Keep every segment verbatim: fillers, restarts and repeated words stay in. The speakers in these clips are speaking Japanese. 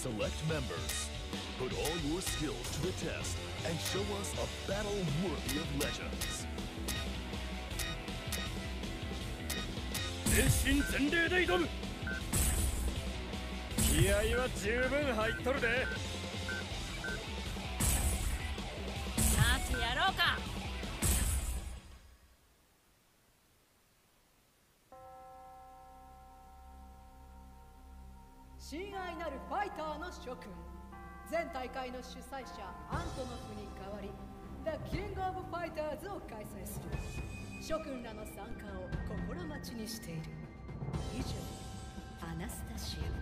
Select members. Put all your skills to the test and show us a battle worthy of legends. 全身全霊で挑む。気合は十分入っとるで。 さあやろうか。 親愛なるファイターの諸君、前大会の主催者アントノフに代わり The King of Fighters を開催する。諸君らの参加を心待ちにしている。以上、アナスタシア。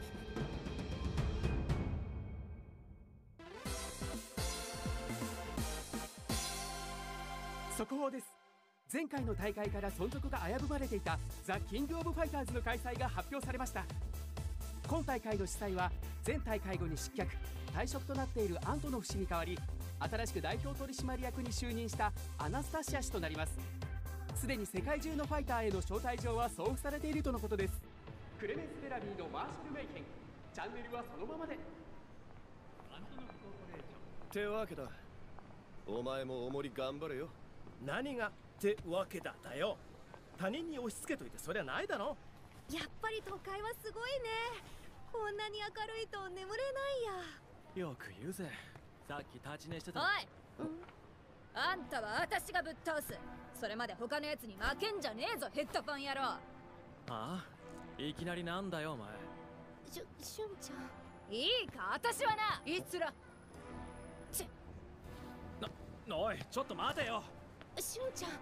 速報です。前回の大会から存続が危ぶまれていたザ・キング・オブ・ファイターズの開催が発表されました。今大会の主催は前大会後に失脚退職となっているアントノフ氏に代わり、新しく代表取締役に就任したアナスタシア氏となります。すでに世界中のファイターへの招待状は送付されているとのことです。クレメンス・ベラミーのマーシャル・メイケン、チャンネルはそのままで。アントノフコーポレーションってわけだ。お前もおもり頑張れよ。 何がってわけだだよ。他人に押し付けといてそりゃないだろ。 やっぱり都会はすごいね。こんなに明るいと眠れないや。よく言うぜ。さっき立ち寝してた。 おい、あんたは私がぶっ倒す。それまで他のやつに負けんじゃねえぞヘッドパン野郎。 ああ、いきなりなんだよお前。 しゅ、しゅんちゃん。 いいか、私はないつらちな、おい、ちょっと待てよ。 しゅんちゃん。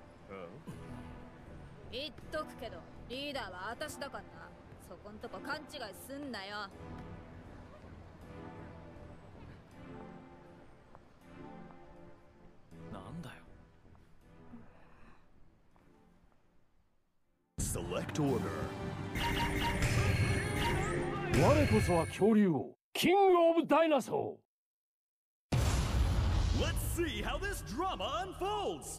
言っとくけどリーダーは私だからな。そこんとこ勘違いすんなよ。 なんだよ。 Select order. 我こそは恐竜王、キングオブダイナソー。 Let's see how this drama unfolds.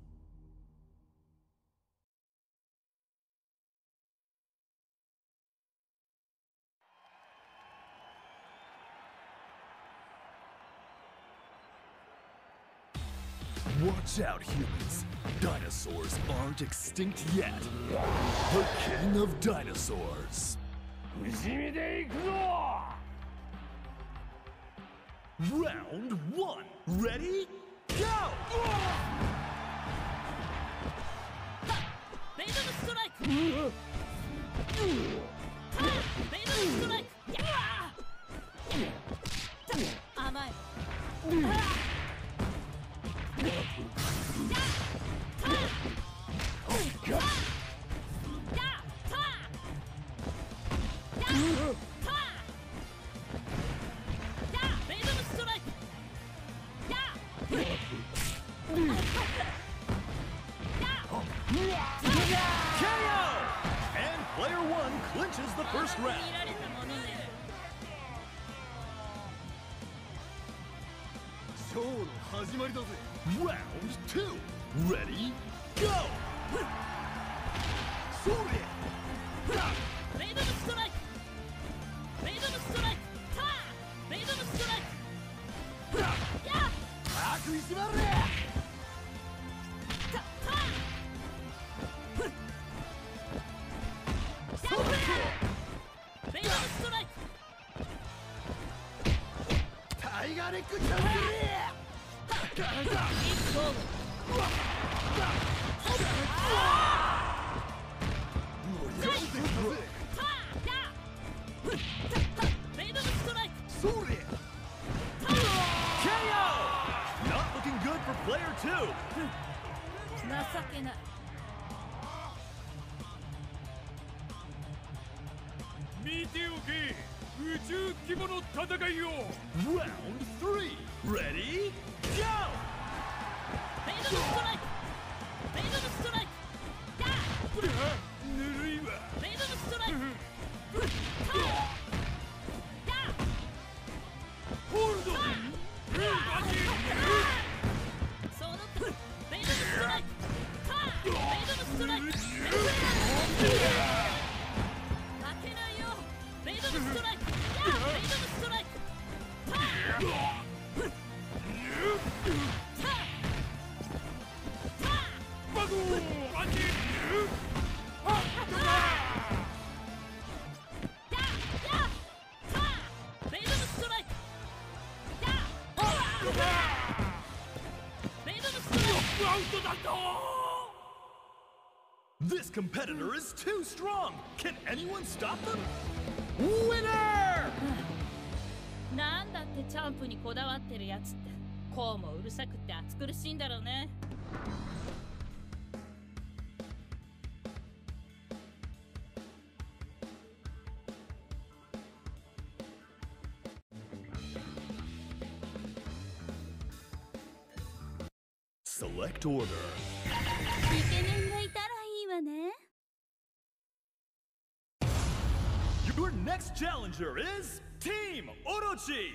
Watch out, humans. Dinosaurs aren't extinct yet. The king of dinosaurs. 不死身で行くぞ。 Round one. Ready? Go! ベイドムストライク。ベイドムストライク。甘い。 Player one clinches the first round. Round two. Ready? Go! Sorry! ベイドムストライク。ベイドムストライク。ベイドムストライク。やっ。 食いしばれ！ ベイドムストライク。 タイガーレックチャンスリー！ ベイドムストライク。 それ！ ケーオー! Not looking good for player two. 情けない。 見ておけ、宇宙規模の戦いを。 Round three. Ready? Go! ベイドムストライク。ベイドムストライク。 ぬるいわ。 ベイドムストライク。 ホールド。 そのベイドムストライク。ベイドムストライク。負けないよ。ベイドムストライク。ベイドム This competitor is too strong. Can anyone stop them? Winner! なんだってチャンプにこだわってるやつってこうもうるさくって暑苦しいんだろうね。 Select order. イケメンがいたらいいわね。 Your next challenger is Team Orochi.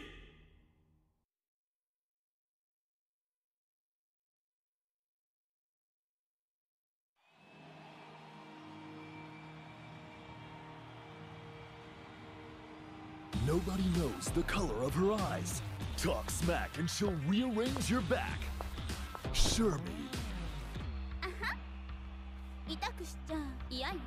Nobody knows the color of her eyes. Talk smack and she'll rearrange your back. Sure me. あは。痛くしちゃ嫌よ。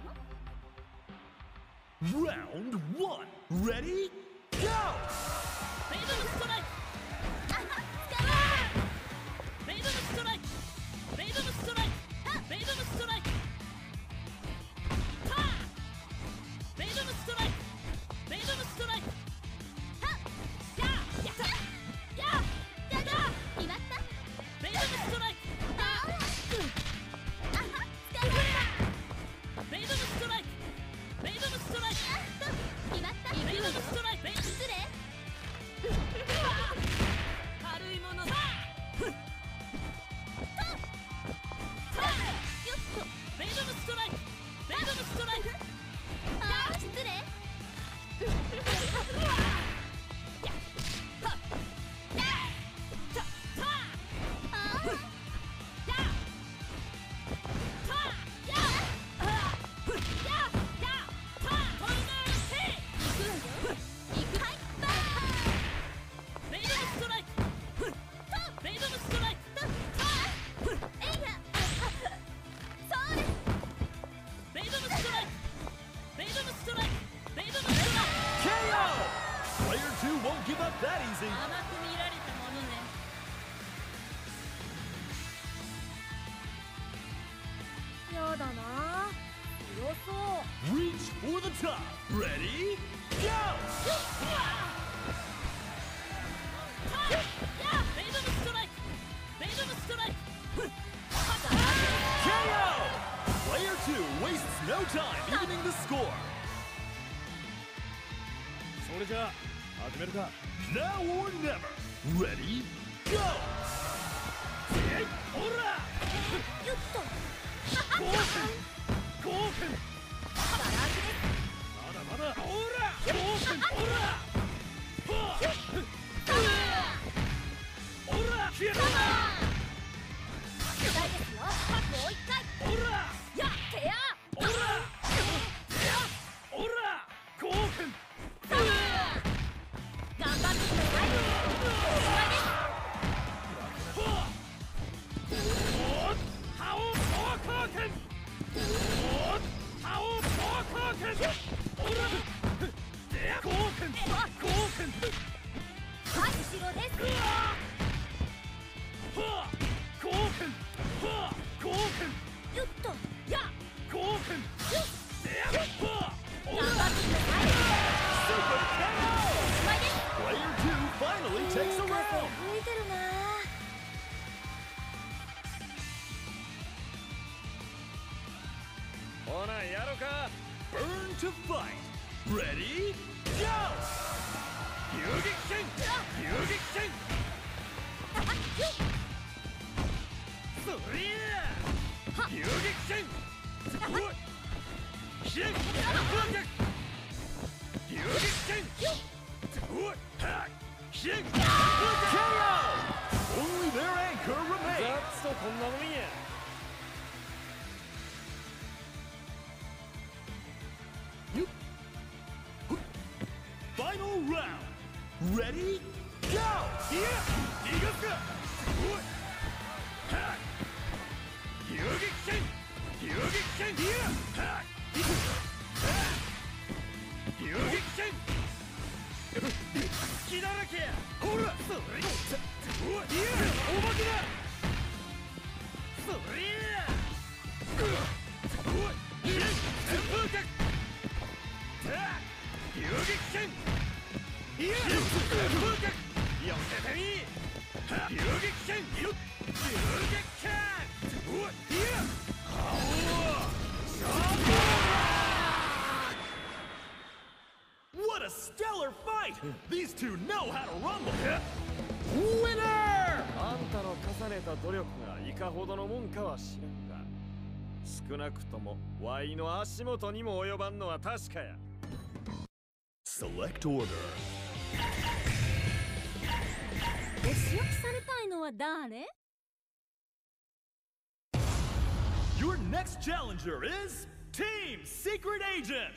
Round one. Ready? Go! フェイドルストライク。 あは。使う。 フェイドルストライク。フェイドルストライク。フェイドルストライク。ター。フェイドルストライク。フェイドルストライク。はっ。やー。やった。やー。やった。 決まった。 フェイドルストライク。 あは。使う。 フェイドルストライク。フェイドルストライク。 決まった。 フェイドルストライク。 失礼。 軽いものだ。 よっと。 フェイドルストライク。フェイドルストライク。 あー、失礼。 Won't give up that easy. 甘く見られたものね。 やだな。強そう。 Reach for the top. Ready? Go! フェイドルストライク。フェイドルストライク。 K O! Player two wastes no time evening the score. それじゃあ始めるか。 Now or never. Ready? Go! えい、ほら。 よっと。 ゴーくん、ゴーくん。まだまだ。ほら、ゴーくん、ほら。はあ。ほら、消えろ。 世代ですよ。もう一回。 ほら。 やってや。 ほら。ほら、ゴーくん。 頑張ってください。おしまいです。 おっ、ハオポーコーくん。おっ、ハオポーコーくん。ほら。で、ゴーくん、ゴーくん。 はい、後ろです。 はあ、ゴーくん。はあ、ゴーくん。 よっと。 や、ゴーくん。で、はあ、ほら。 頑張ってください。 Super K O! おしまいです。 Player two finally takes a round. 吹いてるな。 ほな、やろか。 Burn to fight. Ready? Go! 遊撃戦。遊撃戦。そりゃ。遊撃戦。おい。ひれ。遊撃戦。おい。は。ひれ。 K O! Only their anchor ざ remains. っとこんなもんや。 Final round. Ready? Go! いや、逃がすか。おい。は。遊撃戦。遊撃戦。いや。は。遊撃戦。隙だらけや。ほら。それ。おい。いや、お化けだ。それ。 遊撃剣いや旋風脚寄せてみ遊撃剣遊撃剣うわいやはお勝負 What a stellar fight! These two know how to rumble! Winner! あんたの重ねた努力がいかほどのもんかは知らんが、少なくともワイの足元にも及ばんのは確かや。 Select order. お仕置きされたいのは誰？ Your next challenger is Team Secret Agent!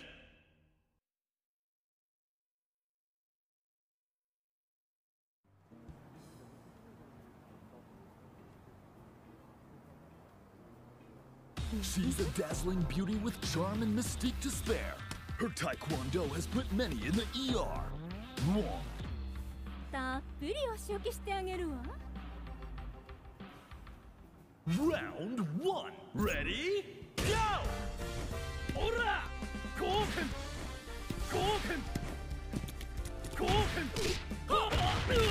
She's a dazzling beauty with charm and mystique to spare. Her taekwondo has put many in the E R. Wrong. たっぷりお仕置きしてあげるわ。 Round one. Ready? Go! おらゴーくんゴーくんゴーくんはっ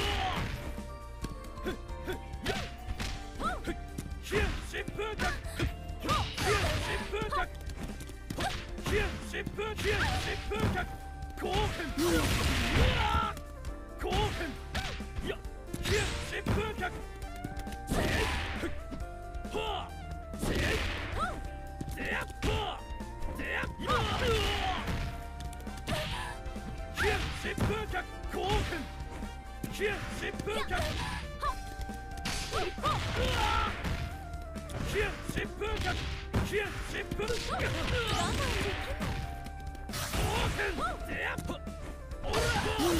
ヒュン疾風脚ヒュン疾風脚ヒュン疾風ヒュン疾風脚ゴーくんうわゴーくんいやヒュン疾風脚せいはあせいせやっはせやっはヒュン疾風脚ゴーくんヒュン疾風脚ヒュン疾風脚ヒュン疾風脚ゴーくんせやっはおら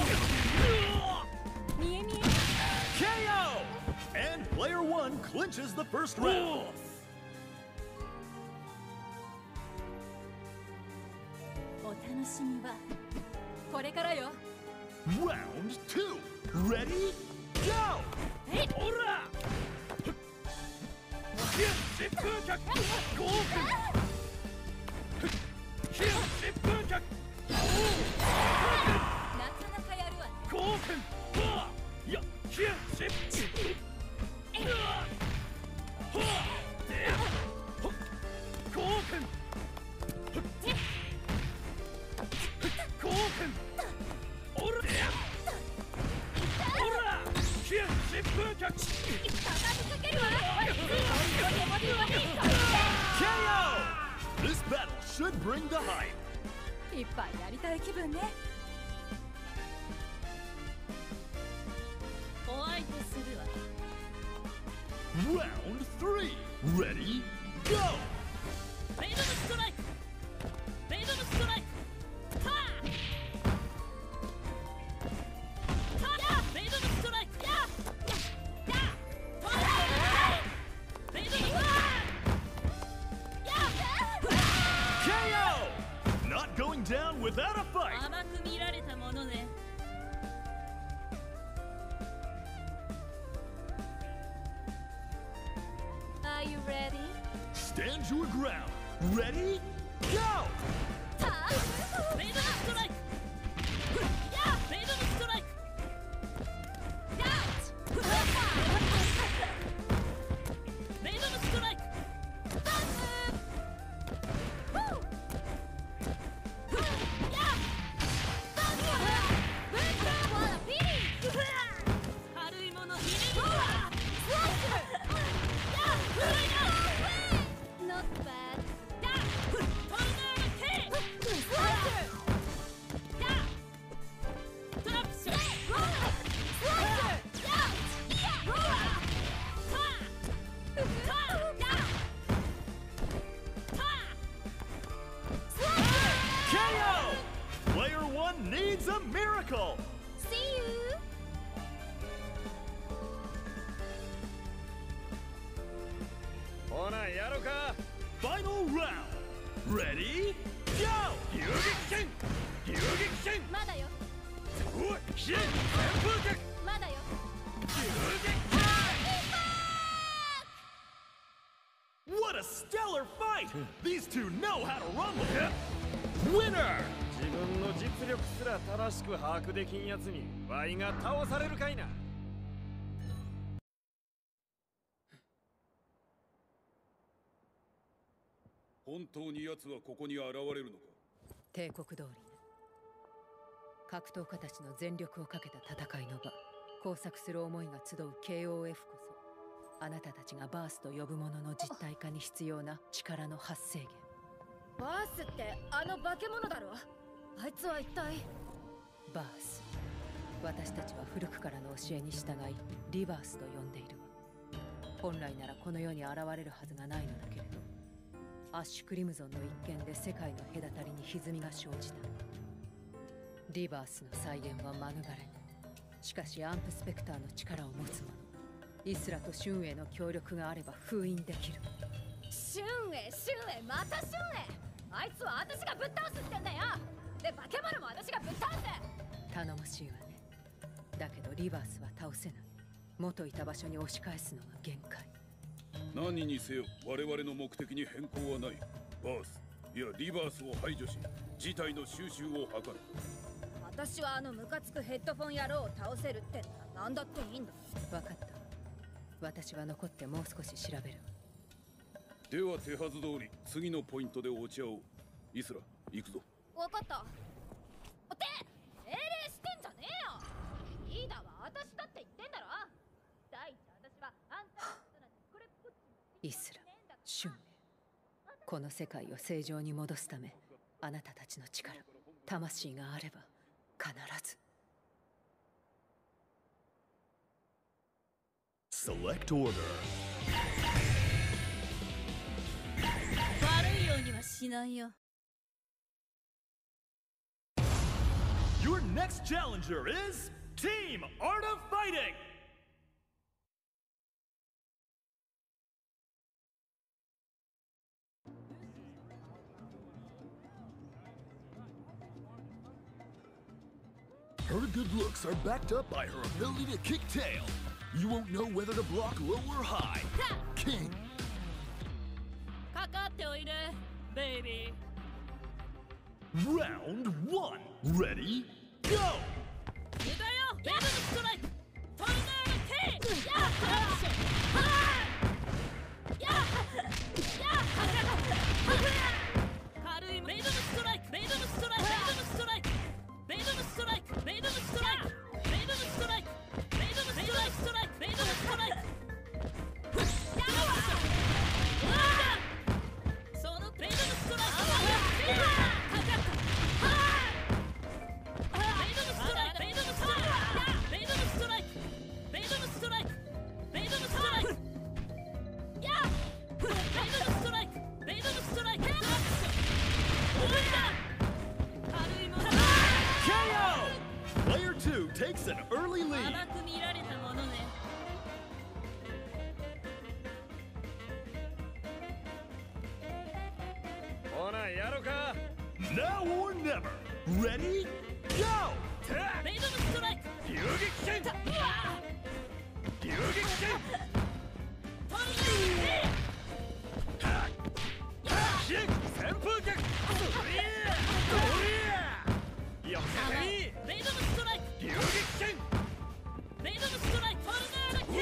K O! And player one clinches the first round. お楽しみはこれからよ。 Round two. Ready? Go! おらヒュン疾風脚ゴーくんヒュン疾風脚なかなかやるわね。 ゴーくんはあいやヒュン疾風はあでやゴーくんゴーくんおらでやおらヒュン疾風脚 K O! This battle should bring the hype. いっぱいやりたい気分ね。お相手するわ。 Round three. Ready? Go! フェイドムストライク。フェイドムストライク。ター。ター。フェイドムストライク。や。や。ター。フェイドムストライク。 K O! Not going down without a fight. 甘く見られたものね。 Are you ready? Stand your ground. Ready? Go! フェイドムストライク。や。フェイドムストライク。や。フェイドムストライク。 軽いものひねるわ。 Not bad. トルネードケイ。トラップショット。 K O! Player one needs a miracle. See you! ほなやろか。 Final round. Ready? Go! 遊撃剣遊撃剣まだよ。 おいヒュン旋風脚まだよ。 遊撃剣 What a stellar fight! These two know how to rumble. Winner! 自分の実力力すら正しく把握できんやつにワイが倒されるかいな。 本当に奴はここに現れるのか。 帝国通りね。格闘家たちの全力をかけた戦いの場、工作する思いが集う ケーオーエフ こそ、あなたたちがバースと呼ぶものの実体化に必要な力の発生源。 バースってあの化け物だろ。あいつは一体。 バース、私たちは古くからの教えに従いリバースと呼んでいるわ。本来ならこの世に現れるはずがないのだけれど、アッシュクリムゾンの一件で世界の隔たりに歪みが生じた。リバースの再現は免れない。しかしアンプスペクターの力を持つ者、イスラとシュンエイの協力があれば封印できる。 シュンエイシュンエイまたシュンエイ。あいつは私がぶっ倒すってんだよ。で化け物も私がぶっ倒す。 頼もしいわね。だけどリバースは倒せない。元いた場所に押し返すのが限界。 何にせよ我々の目的に変更はない。バース、いやリバースを排除し事態の収拾を図る。 私はあのムカつくヘッドフォン野郎を倒せるってなら何だっていいんだ。 分かった。私は残ってもう少し調べるわ。 では手はず通り次のポイントで落ち合おう。イスラ、行くぞ。 分かった。って命令してんじゃねえよ。リーダーは私だって言ってんだろ。第一私はあんたのことなんてこれっぽっち。 イスラ、シュンエイ、この世界を正常に戻すため、あなたたちの力、魂があれば必ず。 Select order. 悪いようにはしないよ。 Your next challenger is Team Art of Fighting! Her good looks are backed up by her ability to kick tail. You won't know whether to block low or high. King. かかっておいで、ベイビー。 Round one. Ready? Go! 出たよ、ベルムストライク。トルネード T。やっや軽いベイドムストライク、ベイドムストライク、ベイドムストライク、ベイドムストライク、ベイドムストライク、ベイドムストライク、ベイドムストライク、ベイドムストライク。そのベイドムストライク。 Player two takes an early lead. 甘く見られたものね。 ほなやろか。 Now or never. Ready? Go! ベイドムストライク。 遊撃戦。遊撃戦。 トルネーヒッ旋風脚。よせてみ。 ベイドムストライク。 遊撃戦。 ベイドムストライク。トルネード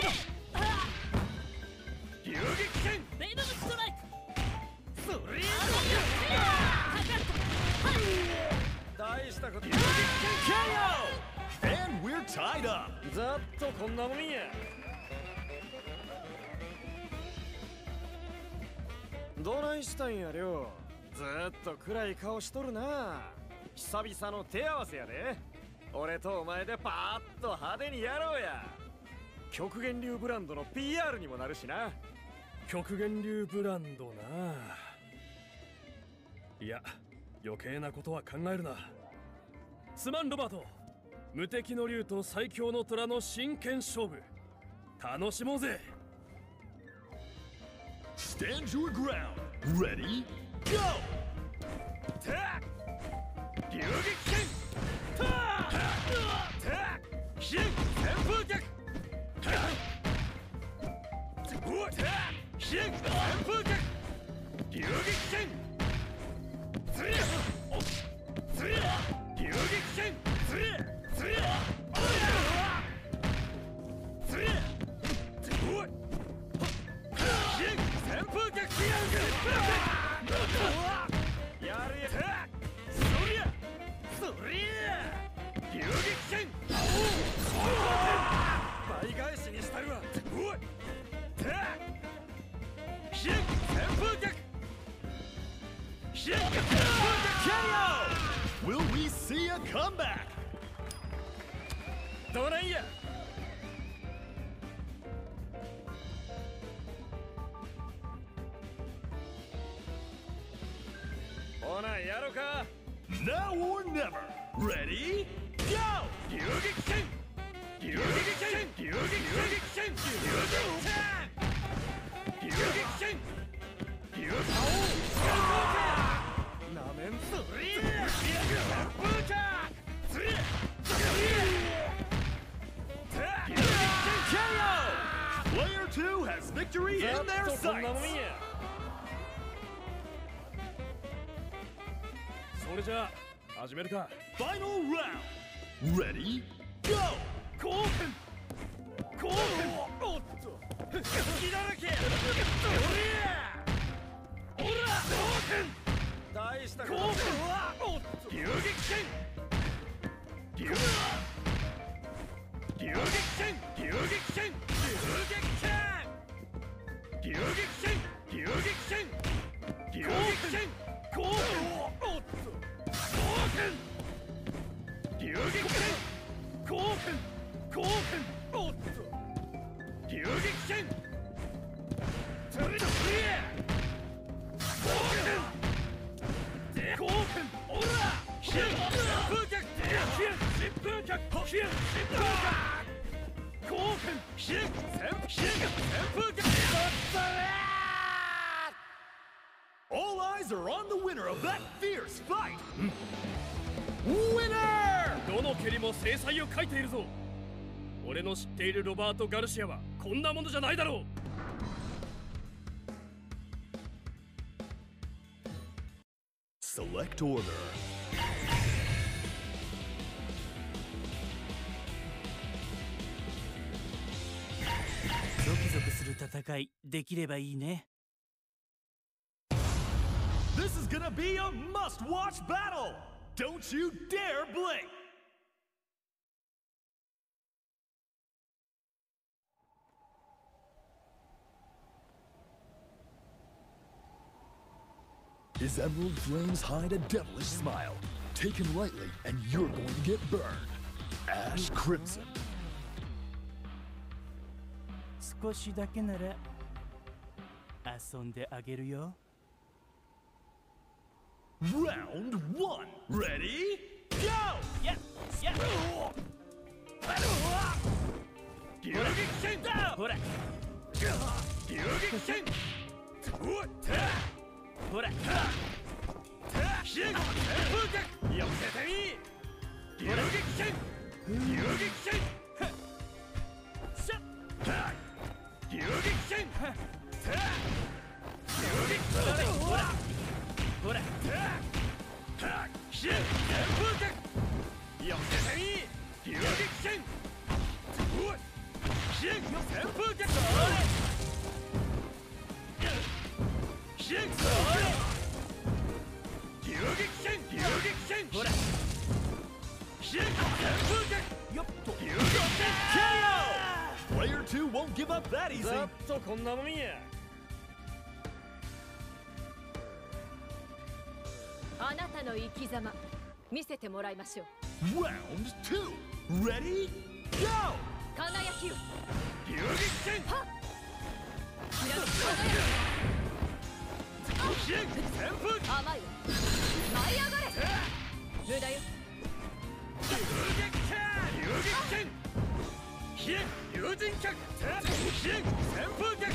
T。 遊撃戦。 ベイドムストライク。 それ大したこと。遊撃戦ケーオー! And we're tied up. ざっとこんなもんや。どないしたんやりょう。ずっと暗い顔しとるな。久々の手合わせやで。俺とお前でパーッと派手にやろうや。極限流ブランドの ピーアール にもなるしな。 極限流ブランドな。いや余計なことは考えるな。すまんロバート。無敵の竜と最強の虎の真剣勝負楽しもうぜ。 Stand your ground. Ready? Go! 遊撃戦。ヒッ旋風脚。ヒッ旋風脚。遊撃戦。遊撃 a comeback. どないや。ほなやろか。 Now or never. Ready? Go! 遊撃戦遊撃戦遊撃戦遊撃戦遊撃戦遊撃なめんぞ。ブーチャーつり K O! Player two has victory in their こんなもん sights. や。 それじゃあ始めるか。 Final round. Ready? Go! 興奮興奮おっと隙だらけおりゃおら興奮大した興奮おっと遊撃戦遊撃戦遊撃戦遊撃戦遊撃戦遊撃戦遊撃戦興奮おっと興奮遊撃戦興奮興奮おっと遊撃戦それだそれ興奮興奮おらヒュン風脚ヒュン疾風脚ヒュン疾風脚興奮ヒュンヒュン旋風脚 All eyes are on the winner of that fierce fight. Winner! どの蹴りも制裁を書いているぞ。俺の知っているロバート・ガルシアはこんなものじゃないだろう。 Select order. ゾクゾクする戦いできればいいね。 This is gonna be a must-watch battle. Don't you dare blink. His emerald flames hide a devilish smile. Taken lightly, and you're going to get burned. Ash Crimson. 少しだけなら遊んであげるよ。 Round one. Ready? Go! Yeah, yeah. 遊撃戦だほら遊撃戦おっほらヒュン旋風脚寄せてみ遊撃戦遊撃戦しゃ遊撃戦遊撃戦ほらほらヒュン旋風脚寄せてみ遊撃戦おいヒュン旋風脚ヒュン遊撃戦遊撃戦ほらヒュン旋風脚よっと K O! Player two won't give up that easy. ざっとこんなもんやあなたの生き様見せてもらいましょう。 Round two. Ready? Go! 輝きを遊撃戦はっひらめきヒュン旋風甘いわ舞い上がれ無駄よ遊撃戦遊撃戦ヒュン友人脚ヒュン旋風脚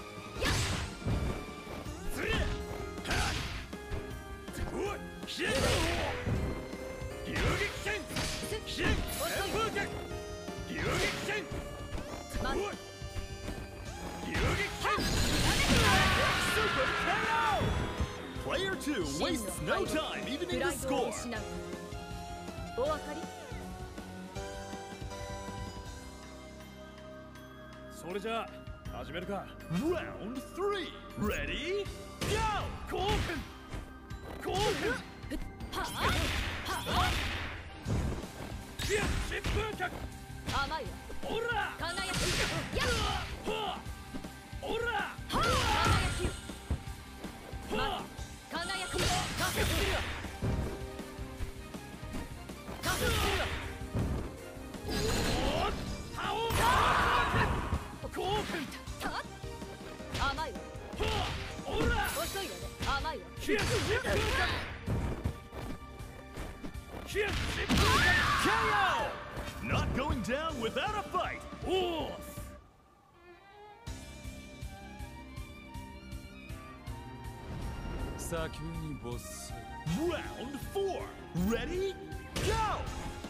つれおいヒュン遊撃戦ヒュン旋風脚遊撃戦おい遊撃戦 Super K O! Player two wastes no time evening プ the ライドを score. 失うお分かりそれじゃあ始めるか。 Round three. Ready? Go! 興奮興奮はあはあヒュン疾風脚甘いわおら輝きやっはあおらはあ輝きま輝き加速するわ K O! Not going down without a fight. Oh! Round four. Ready? Go!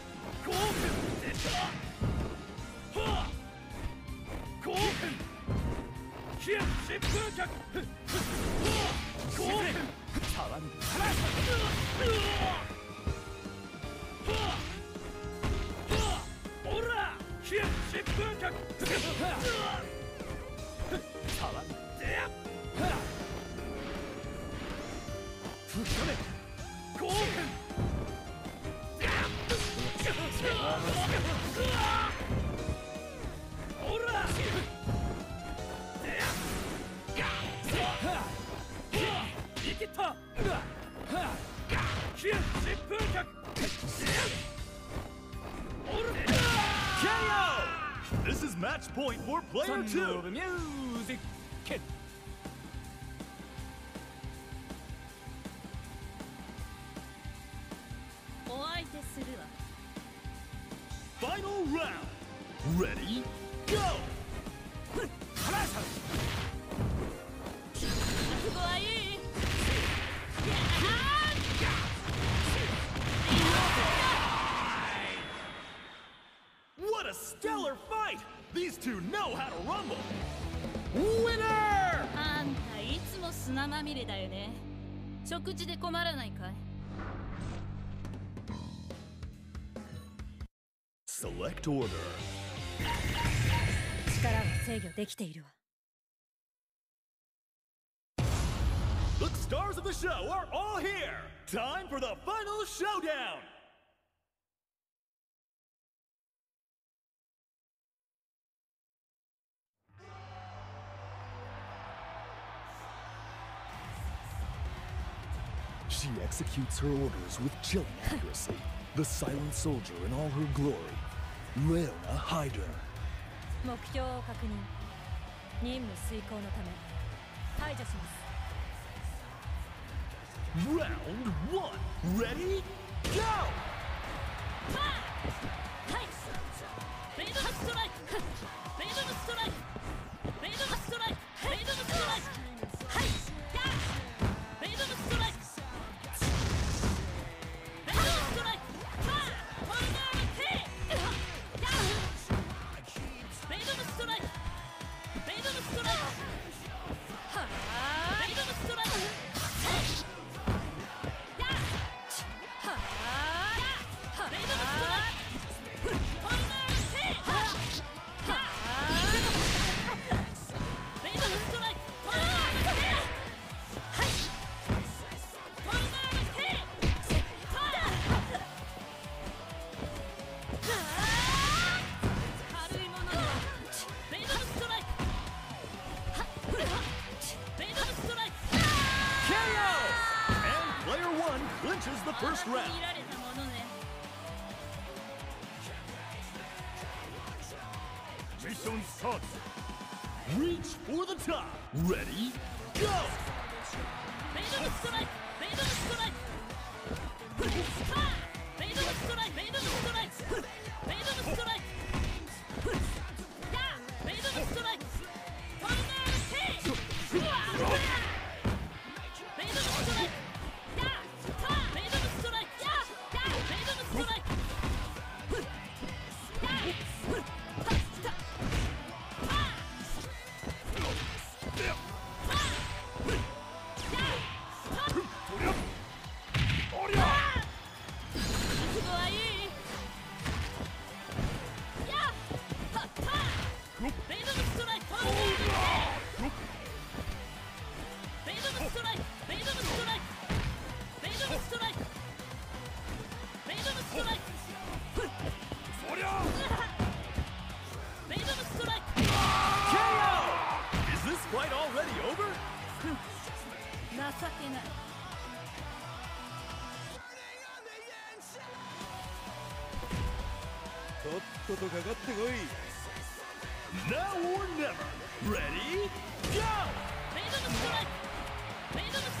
This is match point for player two. Music. お相手するわ。 Final round. Ready? Go! 覚悟はいい？ What a stellar fight! These two know how to rumble. Winner! あんたいつも砂まみれだよね。食事で困らないかい？ Select order. 力は制御できているわ。 The stars of the show are all here. Time for the final showdown. She executes her orders with chilling accuracy. The silent soldier in all her glory, Leona Hyder. 目標を確認。任務遂行のため排除します。 Round one. Ready? Go! はい。ベイドのストライク。ベイドのストライク。ベイドのストライク。ベイドのストライク。はい。ベイドのストライク。ベイドのストライク。はあ。トルネードテイ。ベイドのストライク。ベイドのストライク。はあ。ベイドのストライク。 Clinches the first round. Mission starts. Reach for the top. Ready? Go! Now or never. Ready? Go!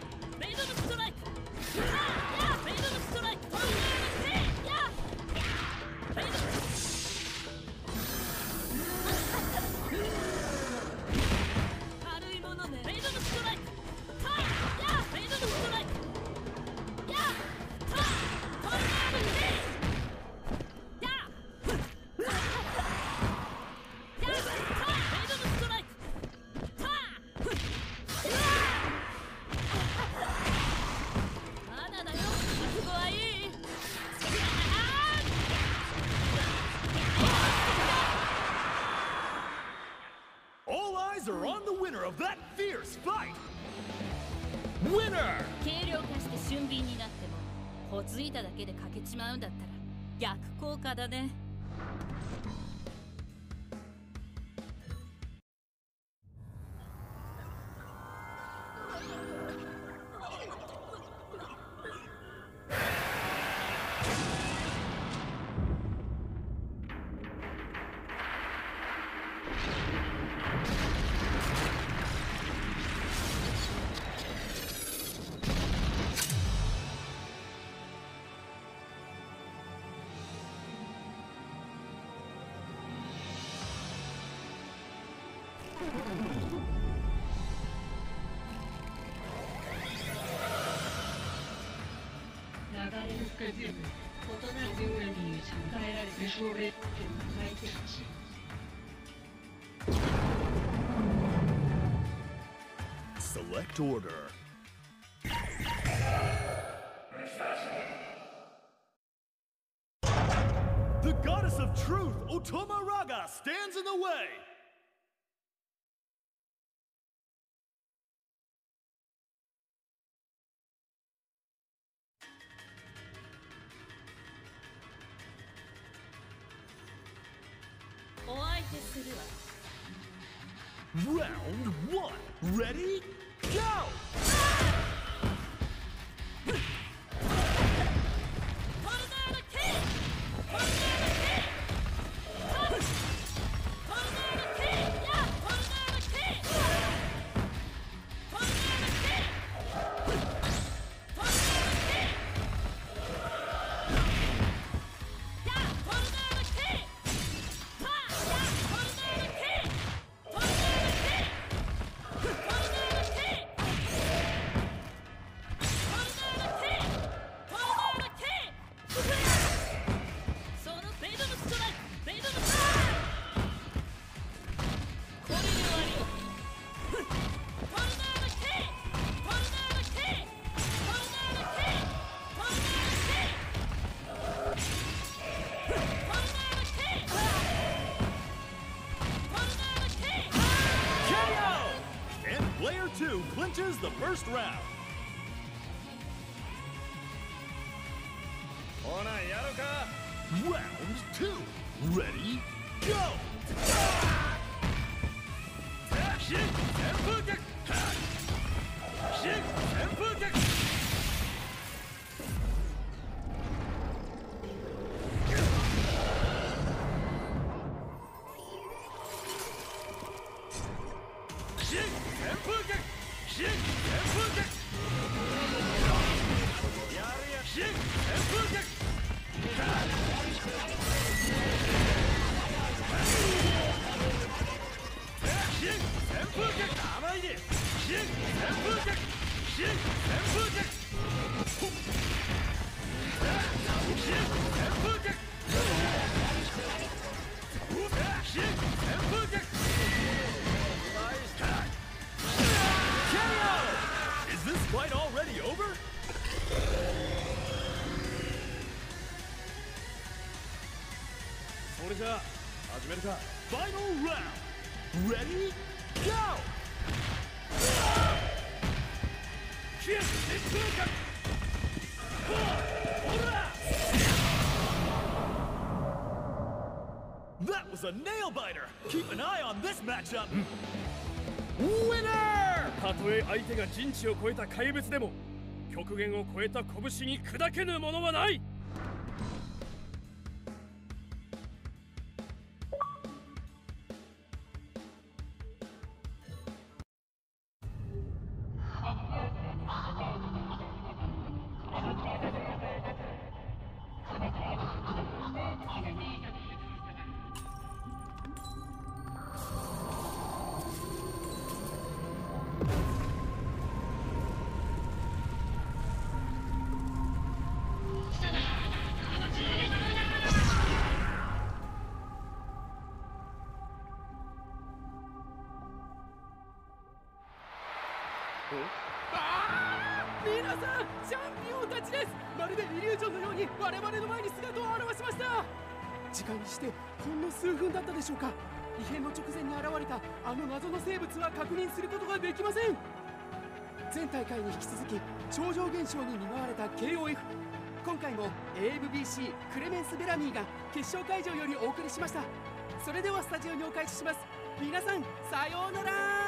ベイドのストライク。ベイドのストライク。トルネードステイ。ベイド軽いものね。ベイドのストライク。ベイドのストライク。トルネードステイ。 Are on the winner of that fierce fight. Winner! 軽量化して俊敏になってもほついただけで欠けちまうんだったら逆効果だね。 Select order. The goddess of truth truth, Otomaraga stands in the way. Round one. Ready? Go! Two clinches the first round. Round two. Ready? Go! Is this fight already over? Final round. Ready? Go! That was a nail-biter! Keep an eye on this matchup! Winner! たとえ相手が人知を超えた怪物でも極限を超えた拳に砕けぬものはない。 皆さん、チャンピオンたちです。まるでイリュージョンのように我々の前に姿を現しました。時間にしてほんの数分だったでしょうか。異変の直前に現れたあの謎の生物は確認することができません。前大会に引き続き超常現象に見舞われた ケーオーエフ、 今回も エーエムビーシー クレメンス・ベラミーが決勝会場よりお送りしました。それではスタジオにお返しします。皆さん、さようなら。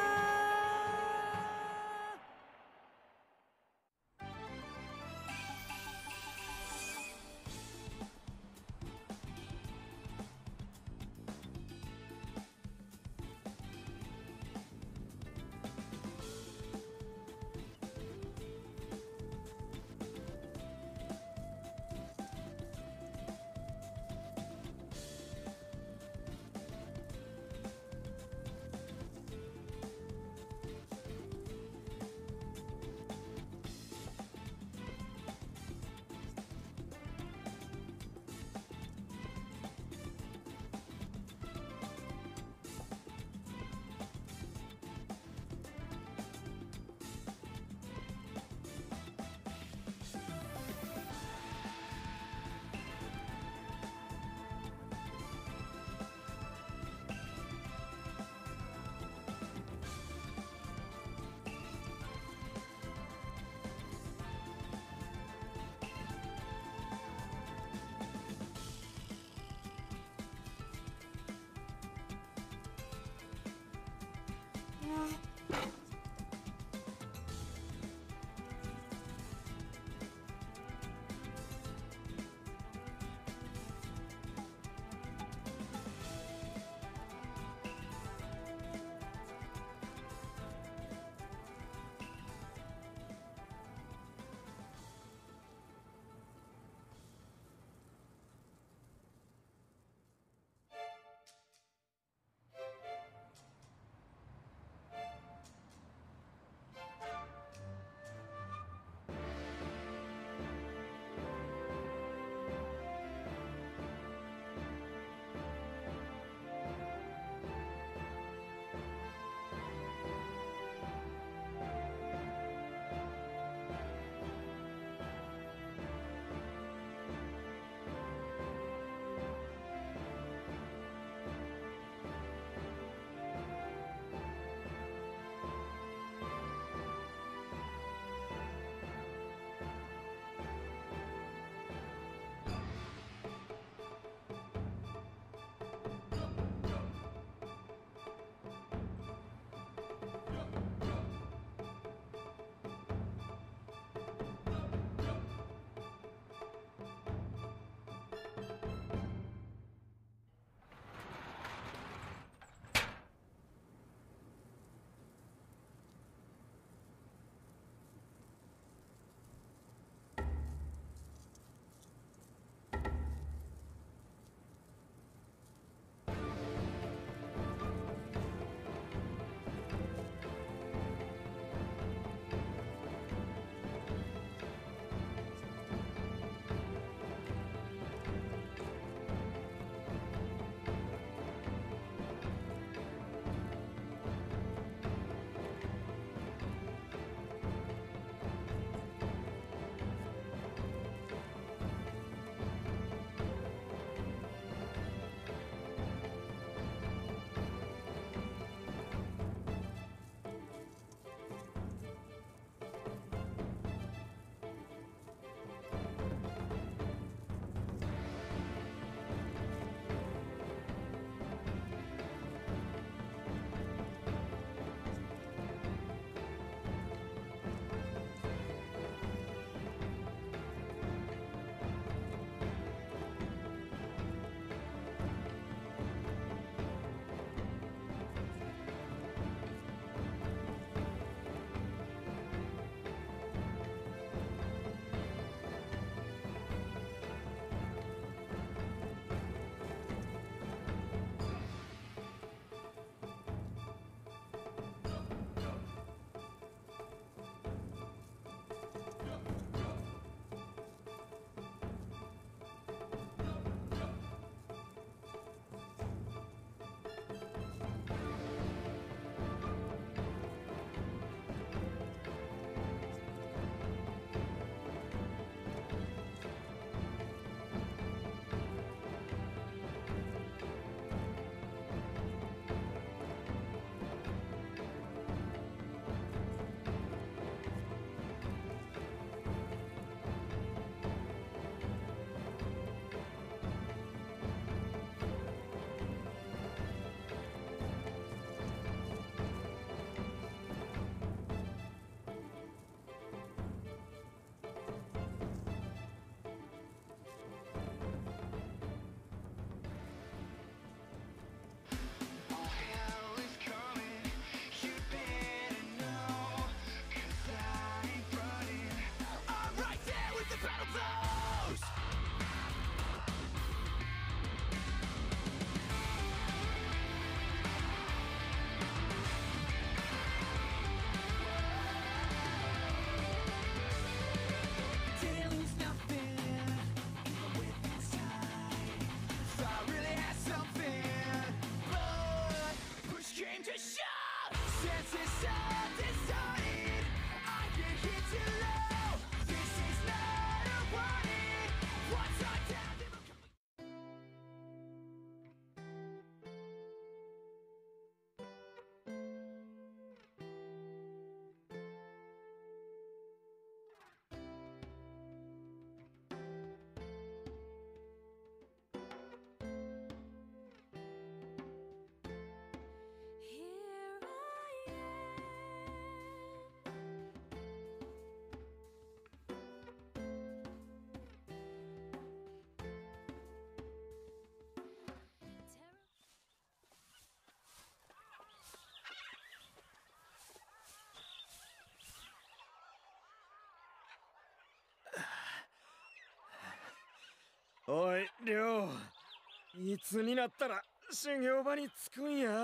い亮、いつになったら修行場に着くんや。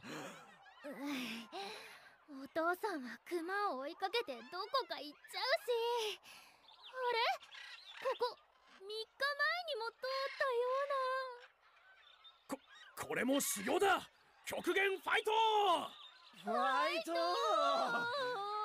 お父さんは熊を追いかけてどこか行っちゃうし、あれ、ここみっかまえにも通ったよここれも修行だ。極限ファイト。 ファイトー。